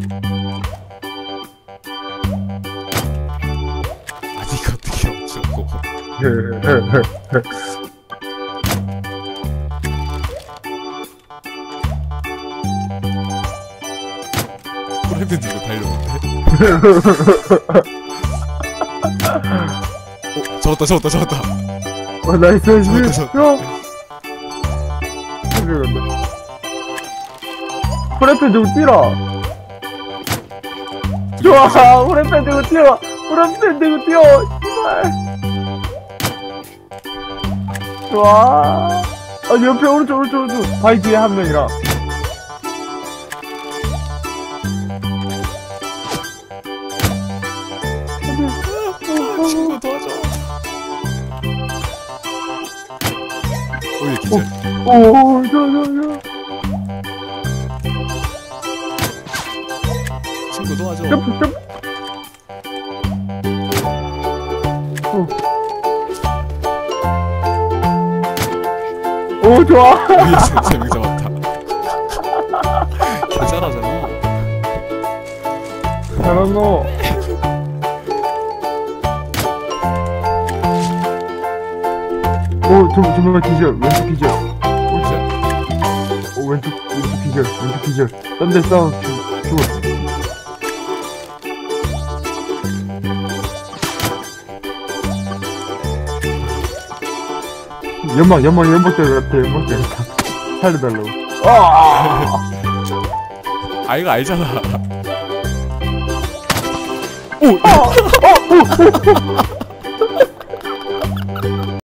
아니 이거 어떻게 어쩌고. 프레드 들고 달려오는데? 잡았다. 나이스 나이스. 잡았다. 형. 프레펜 들고 뛰라. 좋아. 프레펜 들고 뛰어. 프레펜 들고 뛰어. 씨발. 좋아. 아니 옆에 오른쪽. 바위 뒤에 한 명이라. 친구 도와줘. 오얘 기절. 오, 친구 도와줘. 점프. 오, 좋아. 위에 세명 잡았다. 개잘하잖아. 잘했노. 오, 정말 기절. 왼쪽 기절. 오, 왼쪽 기절. 딴 데 싸움 죽었어. 연막 때렸다. 살려달라고. 아 이거 알잖아.